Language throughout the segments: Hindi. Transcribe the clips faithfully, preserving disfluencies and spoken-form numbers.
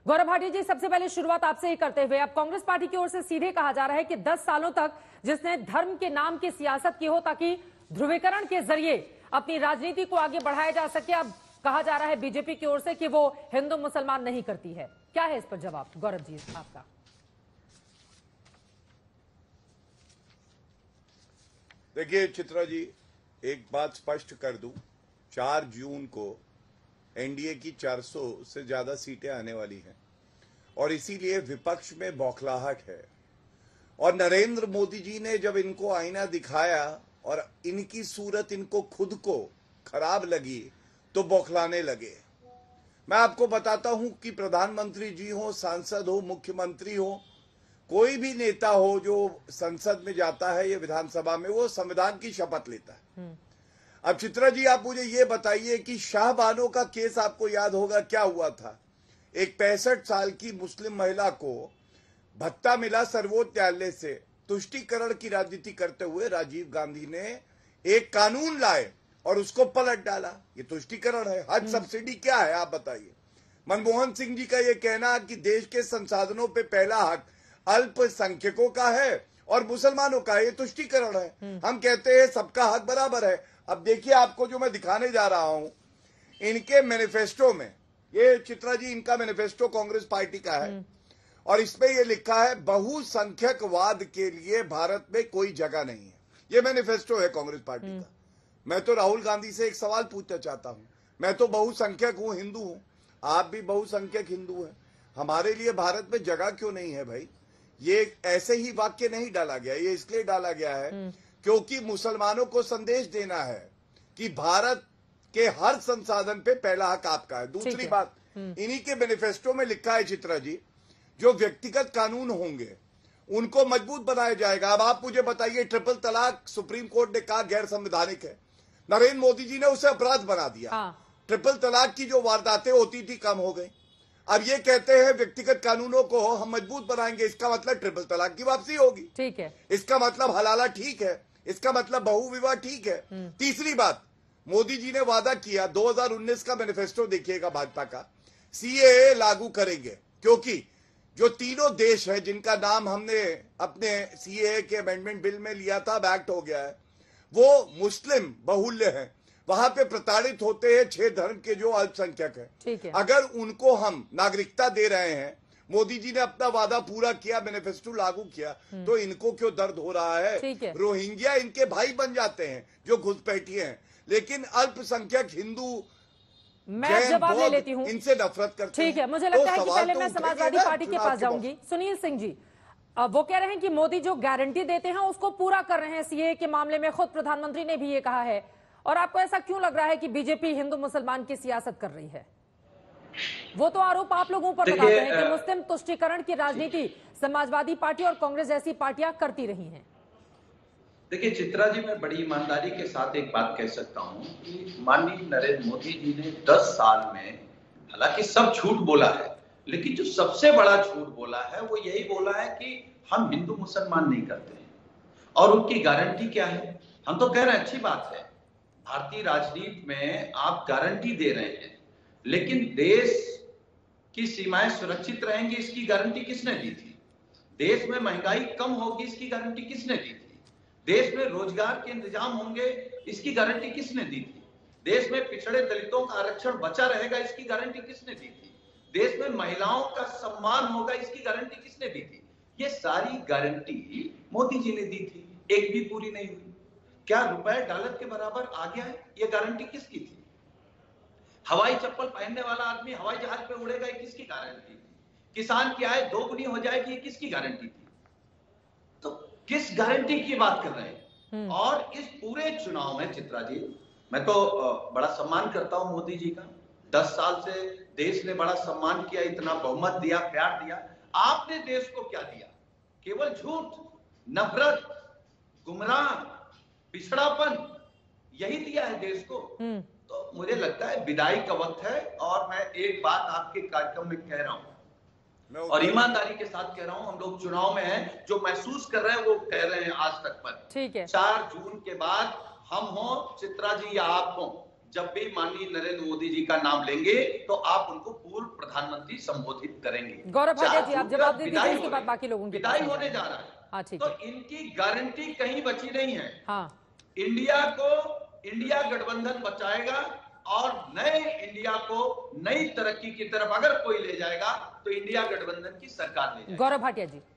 गौरव भाटी जी, सबसे पहले शुरुआत आपसे ही करते हुए, अब कांग्रेस पार्टी की ओर से सीधे कहा जा रहा है कि दस सालों तक जिसने धर्म के नाम की सियासत की हो ताकि ध्रुवीकरण के जरिए अपनी राजनीति को आगे बढ़ाया जा सके, अब कहा जा रहा है बीजेपी की ओर से कि वो हिंदू मुसलमान नहीं करती है। क्या है इस पर जवाब गौरव जी आपका? देखिए चित्रा जी, एक बात स्पष्ट कर दूं, चार जून को एनडीए की चार सौ से ज्यादा सीटें आने वाली हैं और इसीलिए विपक्ष में बौखलाहट है। और नरेंद्र मोदी जी ने जब इनको आईना दिखाया और इनकी सूरत इनको खुद को खराब लगी तो बौखलाने लगे। मैं आपको बताता हूं कि प्रधानमंत्री जी हो, सांसद हो, मुख्यमंत्री हो, कोई भी नेता हो जो संसद में जाता है या विधानसभा में, वो संविधान की शपथ लेता है। अब चित्रा जी, आप मुझे ये बताइए कि शाहबानो का केस आपको याद होगा क्या हुआ था। एक पैंसठ साल की मुस्लिम महिला को भत्ता मिला सर्वोच्च न्यायालय से। तुष्टीकरण की राजनीति करते हुए राजीव गांधी ने एक कानून लाए और उसको पलट डाला। ये तुष्टीकरण है। हज सब्सिडी क्या है आप बताइए। मनमोहन सिंह जी का ये कहना कि देश के संसाधनों पे पहला हक अल्पसंख्यकों का है और मुसलमानों का, ये तुष्टीकरण है। हम कहते हैं सबका हक बराबर है। अब देखिए, आपको जो मैं दिखाने जा रहा हूं, इनके मैनिफेस्टो में, ये चित्रा जी इनका मैनिफेस्टो कांग्रेस पार्टी का है और इसमें ये लिखा है बहुसंख्यकवाद के लिए भारत में कोई जगह नहीं है। ये मैनिफेस्टो है कांग्रेस पार्टी का। मैं तो राहुल गांधी से एक सवाल पूछना चाहता हूं। मैं तो बहुसंख्यक हूं, हिंदू हूं, आप भी बहुसंख्यक हिंदू हैं। हमारे लिए भारत में जगह क्यों नहीं है भाई? ये ऐसे ही वाक्य नहीं डाला गया, ये इसलिए डाला गया है क्योंकि मुसलमानों को संदेश देना है कि भारत के हर संसाधन पे पहला हक आपका है। दूसरी बात, इन्हीं के मैनिफेस्टो में लिखा है चित्रा जी, जो व्यक्तिगत कानून होंगे उनको मजबूत बनाया जाएगा। अब आप मुझे बताइए, ट्रिपल तलाक सुप्रीम कोर्ट ने कहा गैर संवैधानिक है, नरेंद्र मोदी जी ने उसे अपराध बना दिया। हाँ। ट्रिपल तलाक की जो वारदातें होती थी कम हो गई। अब ये कहते हैं व्यक्तिगत कानूनों को हम मजबूत बनाएंगे, इसका मतलब ट्रिपल तलाक की वापसी होगी। ठीक है। इसका मतलब हलाला ठीक है, इसका मतलब बहुविवाह ठीक है। तीसरी बात, मोदी जी ने वादा किया, दो हज़ार उन्नीस का मैनिफेस्टो देखिएगा भाजपा का, सीएए लागू करेंगे, क्योंकि जो तीनों देश हैं जिनका नाम हमने अपने सीएए के अमेंडमेंट बिल में लिया था, अब एक्ट हो गया है, वो मुस्लिम बहुल्य हैं। वहां पे प्रताड़ित होते हैं छह धर्म के जो अल्पसंख्यक हैं। ठीक है। अगर उनको हम नागरिकता दे रहे हैं, मोदी जी ने अपना वादा पूरा किया, मैनिफेस्टो लागू किया, तो इनको क्यों दर्द हो रहा है? है। रोहिंग्या इनके भाई बन जाते हैं जो घुसपैठिए हैं, लेकिन अल्पसंख्यक हिंदू मैं जवाब ले लेती हूँ, इनसे नफरत करते हैं। ठीक है, मुझे लगता है कि पहले मैं समाजवादी पार्टी के पास जाऊंगी। सुनील सिंह जी, वो कह रहे हैं कि मोदी जो गारंटी देते हैं उसको पूरा कर रहे हैं। सीएए के मामले में खुद प्रधानमंत्री ने भी ये कहा है। और आपको ऐसा क्यों लग रहा है कि बीजेपी हिंदू मुसलमान की सियासत कर रही है? वो तो आरोप आप लोगों पर लगाते हैं कि मुस्लिम तुष्टीकरण की राजनीति समाजवादी पार्टी और कांग्रेस जैसी पार्टियां करती रही हैं। देखिए चित्रा जी, मैं बड़ी ईमानदारी के साथ एक बात कह सकता हूं कि माननीय नरेंद्र मोदी जी ने दस साल में हालांकि सब झूठ बोला है, लेकिन जो सबसे बड़ा झूठ बोला है वो यही बोला है कि हम हिंदू मुसलमान नहीं करते हैं। और उनकी गारंटी क्या है? हम तो कह रहे हैं अच्छी बात है, भारतीय राजनीति में आप गारंटी दे रहे हैं, लेकिन देश की सीमाएं सुरक्षित रहेंगी इसकी गारंटी किसने दी थी? देश में महंगाई कम होगी इसकी गारंटी किसने दी थी? देश में रोजगार के इंतजाम होंगे इसकी गारंटी किसने दी थी? देश में पिछड़े दलितों का आरक्षण बचा रहेगा इसकी गारंटी किसने दी थी? देश में महिलाओं का सम्मान होगा इसकी गारंटी किसने दी थी? ये सारी गारंटी मोदी जी ने दी थी, एक भी पूरी नहीं हुई। क्या रुपए डॉलर के बराबर आ गया है? ये गारंटी किसकी थी? हवाई चप्पल पहनने वाला आदमी हवाई जहाज पे उड़ेगा, ये किसकी गारंटी थी? किसान की आय दोगुनी हो जाएगी, ये किसकी गारंटी थी? तो किस गारंटी की बात कर रहे हैं? और इस पूरे चुनाव में चित्रा जी, मैं तो बड़ा सम्मान करता हूं मोदी जी का। दस साल से देश ने बड़ा सम्मान किया, इतना बहुमत दिया, प्यार दिया। आपने देश को क्या दिया? केवल झूठ, नफरत, गुमराह, पिछड़ापन, यही दिया है देश को। तो मुझे लगता है विदाई का वक्त है। और मैं एक बात आपके कार्यक्रम में कह रहा हूं और ईमानदारी के साथ कह रहा हूं, हम लोग चुनाव में हैं, जो महसूस कर रहे हैं वो कह रहे हैं आज तक पर। ठीक है, चार जून के बाद हम हो चित्रा जी या आप हो, जब भी माननीय नरेंद्र मोदी जी का नाम लेंगे तो आप उनको पूर्व प्रधानमंत्री संबोधित करेंगे। गौरव भाटिया जी, आप चार जवाब दे विदाई दीजिए, इसके हो बाद रही- बाकी लोगों की विदाई बात होने जा रहा है। हाँ, ठीक तो है। इनकी गारंटी कहीं बची नहीं है। हाँ, इंडिया को इंडिया गठबंधन बचाएगा और नए इंडिया को नई तरक्की की तरफ अगर कोई ले जाएगा तो इंडिया गठबंधन की सरकार ले जाएगी। गौरव भाटिया जी।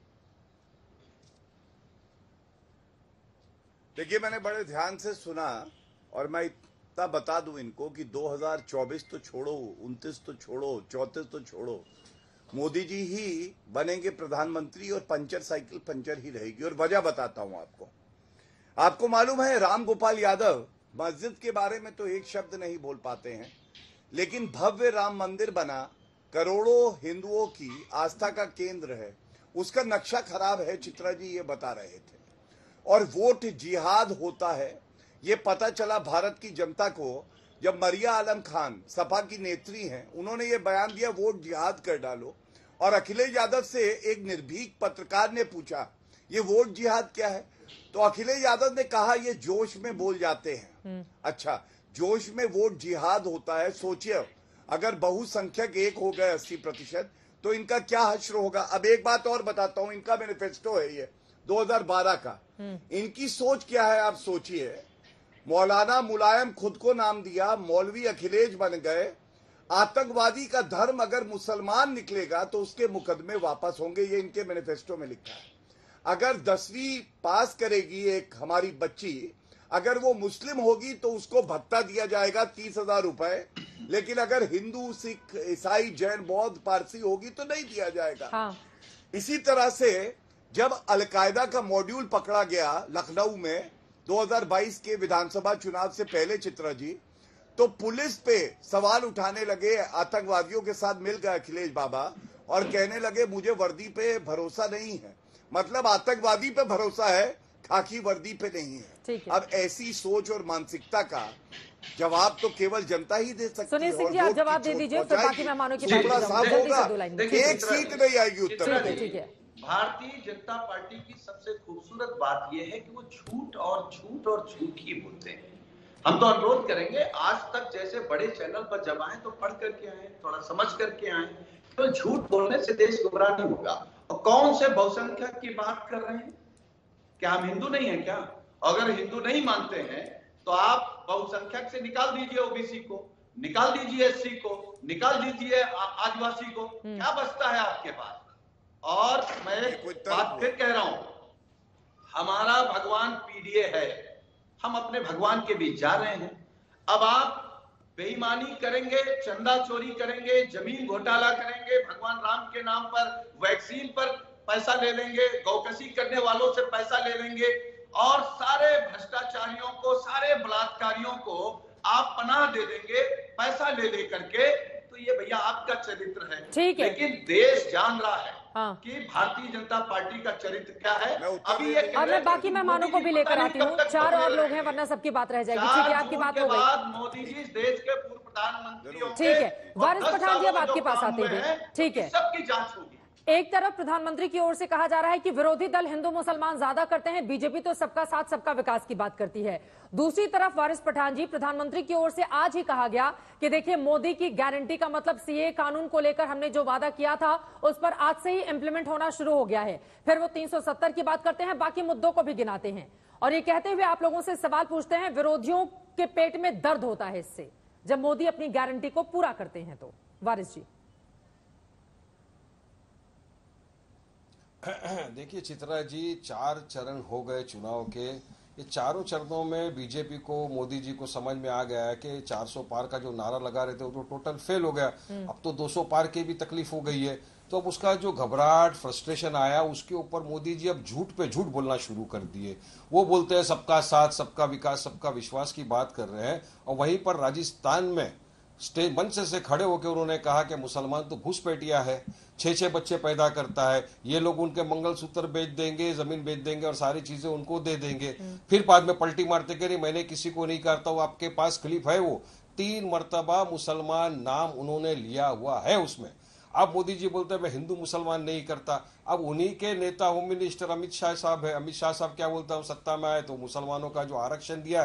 देखिए, मैंने बड़े ध्यान से सुना और मैं इतना बता दूं इनको कि दो हज़ार चौबीस तो छोड़ो, उनतीस तो छोड़ो, चौंतीस तो छोड़ो, मोदी जी ही बनेंगे प्रधानमंत्री और पंचर साइकिल पंचर ही रहेगी। और वजह बताता हूं आपको। आपको मालूम है, राम गोपाल यादव मस्जिद के बारे में तो एक शब्द नहीं बोल पाते हैं, लेकिन भव्य राम मंदिर बना, करोड़ों हिंदुओं की आस्था का केंद्र है, उसका नक्शा खराब है, चित्रा जी ये बता रहे थे। और वोट जिहाद होता है, ये पता चला भारत की जनता को जब मरिया आलम खान सपा की नेत्री हैं, उन्होंने ये बयान दिया वोट जिहाद कर डालो। और अखिलेश यादव से एक निर्भीक पत्रकार ने पूछा ये वोट जिहाद क्या है, तो अखिलेश यादव ने कहा ये जोश में बोल जाते हैं। अच्छा, जोश में वोट जिहाद होता है। सोचिए, अगर बहुसंख्यक एक हो गए अस्सी प्रतिशत तो इनका क्या हश्र होगा। अब एक बात और बताता हूं, इनका मैनिफेस्टो है ये दो हज़ार बारह का। इनकी सोच क्या है आप सोचिए। मौलाना मुलायम खुद को नाम दिया, मौलवी अखिलेश बन गए। आतंकवादी का धर्म अगर मुसलमान निकलेगा तो उसके मुकदमे वापस होंगे, ये इनके मैनिफेस्टो में लिखा है। अगर दसवीं पास करेगी एक हमारी बच्ची, अगर वो मुस्लिम होगी तो उसको भत्ता दिया जाएगा तीस हजार रुपए, लेकिन अगर हिंदू, सिख, ईसाई, जैन, बौद्ध, पारसी होगी तो नहीं दिया जाएगा। हाँ। इसी तरह से जब अलकायदा का मॉड्यूल पकड़ा गया लखनऊ में दो हज़ार बाईस के विधानसभा चुनाव से पहले, चित्रा जी, तो पुलिस पे सवाल उठाने लगे, आतंकवादियों के साथ मिल गए अखिलेश बाबा और कहने लगे मुझे वर्दी पे भरोसा नहीं है। मतलब आतंकवादी पे भरोसा है, खाकी वर्दी पे नहीं है। है। अब ऐसी सोच और मानसिकता का जवाब तो केवल जनता ही दे सकती है। सुनील सिंह जी, आप जवाब दे दीजिए, फिर बाकी मेहमानों की बात टुकड़ा साफ जल्दी से होगा, दो लाइन। एक सीट नहीं आएगी उत्तर ठीक है, प्रदेश। ठीक है। भारतीय जनता पार्टी की सबसे खूबसूरत बात यह है कि वो झूठ और झूठ और झूठ ही बोलते हैं। हम तो अनुरोध करेंगे, आज तक जैसे बड़े चैनल पर जब आए तो पढ़ करके आए, थोड़ा समझ करके आए। तो झूठ बोलने से देश गुमराह नहीं होगा। और कौन से बहुसंख्यक की बात कर रहे हैं? क्या हम हिंदू नहीं है क्या? अगर हिंदू नहीं मानते हैं तो आप बहुसंख्यक से निकाल दीजिए ओबीसी को, निकाल दीजिए एससी को, निकाल दीजिए आदिवासी को, क्या बचता है आपके पास? और मैं बात फिर कह रहा हूं, हमारा भगवान पीडीए है, हम अपने भगवान के बीच जा रहे हैं। अब आप बेईमानी करेंगे, चंदा चोरी करेंगे, जमीन घोटाला करेंगे, भगवान राम के नाम पर वैक्सीन पर पैसा ले लेंगे, गौकशी करने वालों से पैसा ले लेंगे और सारे भ्रष्टाचारियों को, सारे बलात्कारियों को आप पनाह दे देंगे पैसा ले लेकर के। तो ये भैया आपका चरित्र है। ठीक है। लेकिन देश जान रहा है हाँ। कि भारतीय जनता पार्टी का चरित्र क्या है। अभी ये और मैं बाकी मेहमानों को भी लेकर आती हूँ, चार और लोग हैं वरना सबकी बात रह जाएगी। ठीक है, आपकी बात हो गई। बाद मोदी जी देश के पूर्व प्रधानमंत्री होंगे। ठीक है, वारिस पठान जी, अब आपके पास आते हैं। ठीक है, सबकी जांच होगी। एक तरफ प्रधानमंत्री की ओर से कहा जा रहा है कि विरोधी दल हिंदू मुसलमान ज्यादा करते हैं, बीजेपी तो सबका साथ सबका विकास की बात करती है। दूसरी तरफ वारिस पठान जी, प्रधानमंत्री की ओर से आज ही कहा गया कि देखिए मोदी की गारंटी का मतलब सीए कानून को लेकर हमने जो वादा किया था उस पर आज से ही इंप्लीमेंट होना शुरू हो गया है। फिर वो तीन सौ सत्तर की बात करते हैं, बाकी मुद्दों को भी गिनाते हैं और ये कहते हुए आप लोगों से सवाल पूछते हैं, विरोधियों के पेट में दर्द होता है इससे जब मोदी अपनी गारंटी को पूरा करते हैं। तो वारिस जी। देखिए चित्रा जी, चार चरण हो गए चुनाव के। ये चारों चरणों में बीजेपी को, मोदी जी को समझ में आ गया है कि चार सौ पार का जो नारा लगा रहे थे वो तो टोटल फेल हो गया। अब तो दो सौ पार की भी तकलीफ हो गई है। तो अब उसका जो घबराहट, फ्रस्ट्रेशन आया, उसके ऊपर मोदी जी अब झूठ पे झूठ बोलना शुरू कर दिए। वो बोलते हैं सबका साथ, सबका विकास, सबका विश्वास की बात कर रहे हैं और वहीं पर राजस्थान में स्टेज मंच से खड़े होकर उन्होंने कहा कि मुसलमान तो घुसपैठिया है, छह छह बच्चे पैदा करता है, ये लोग उनके मंगलसूत्र बेच देंगे, जमीन बेच देंगे और सारी चीजें उनको दे देंगे। फिर बाद में पलटी मारते कि नहीं मैंने किसी को नहीं करता हूं, आपके पास क्लिप है। वो तीन मर्तबा मुसलमान नाम उन्होंने लिया हुआ है उसमें। अब मोदी जी बोलते हैं मैं हिंदू मुसलमान नहीं करता। अब उन्हीं के नेता होम मिनिस्टर अमित शाह साहब है। अमित शाह साहब क्या बोलता है, सत्ता में आए तो मुसलमानों का जो आरक्षण दिया है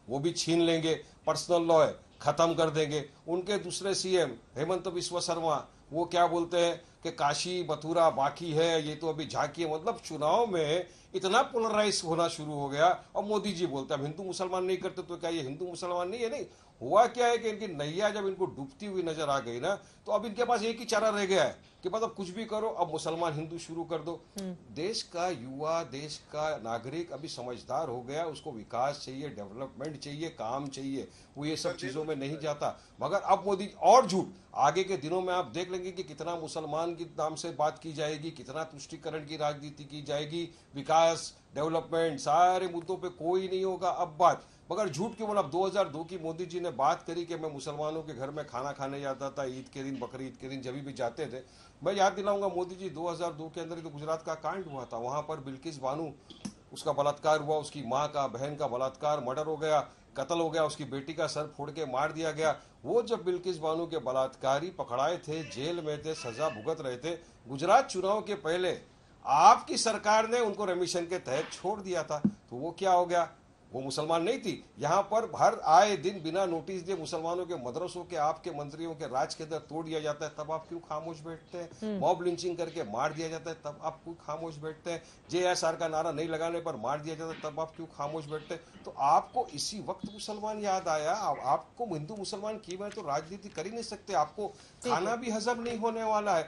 वो भी छीन लेंगे, पर्सनल लॉ है खत्म कर देंगे। उनके दूसरे सीएम हेमंत बिस्वा शर्मा वो क्या बोलते हैं कि काशी मथुरा बाकी है, ये तो अभी झांकी है। मतलब चुनाव में इतना पोलराइज होना शुरू हो गया। और मोदी जी बोलते हैं अब हिंदू मुसलमान नहीं करते, तो क्या ये हिंदू मुसलमान नहीं है? नहीं, हुआ क्या है कि इनकी नैया जब इनको डूबती हुई नजर आ गई ना, तो अब इनके पास एक ही चारा रह गया है कि मतलब कुछ भी करो, अब मुसलमान हिंदू शुरू कर दो। देश का युवा, देश का नागरिक अभी समझदार हो गया, उसको विकास चाहिए, डेवलपमेंट चाहिए, काम चाहिए, वो ये सब चीजों में नहीं जाता। मगर अब मोदी और झूठ, आगे के दिनों में आप देख लेंगे कि कितना मुसलमान के नाम से बात की जाएगी, कितना तुष्टीकरण की राजनीति की जाएगी, विकास डेवलपमेंट सारे मुद्दों पे कोई नहीं होगा अब बात। मगर झूठ क्यों बोला? दो हज़ार दो की मोदी जी ने बात करी कि मैं मुसलमानों के घर में खाना खाने जाता था ईद के दिन, बकरीद के दिन, जब भी जाते थे। मैं याद दिलाऊंगा मोदी जी दो हज़ार दो के अंदर ही तो गुजरात का कांड हुआ था, वहां पर बिल्किस बानू उसका बलात्कार हुआ, उसकी माँ का बहन का बलात्कार मर्डर हो गया, कत्ल हो गया, उसकी बेटी का सर फोड़ के मार दिया गया। वो जब बिल्किस बानू के बलात्कारी पकड़ाए थे, जेल में थे, सजा भुगत रहे थे, गुजरात चुनाव के पहले आपकी सरकार ने उनको रेमिशन के तहत छोड़ दिया था। तो वो क्या हो गया? वो मुसलमान नहीं थी। यहाँ पर हर आए दिन बिना नोटिस दिए मुसलमानों के मदरसों के, आपके मंत्रियों के राज के अंदर तोड़ दिया जाता है, तब आप क्यों खामोश बैठते हैं? मॉब लिंचिंग करके मार दिया जाता है, तब आप क्यों खामोश बैठते हैं? जे एस आर का नारा नहीं लगाने पर मार दिया जाता है, तब आप क्यों खामोश बैठते हैं? तो आपको इसी वक्त मुसलमान याद आया। आपको हिंदू मुसलमान की मैं तो राजनीति कर ही नहीं सकते, आपको खाना भी हजम नहीं होने वाला है।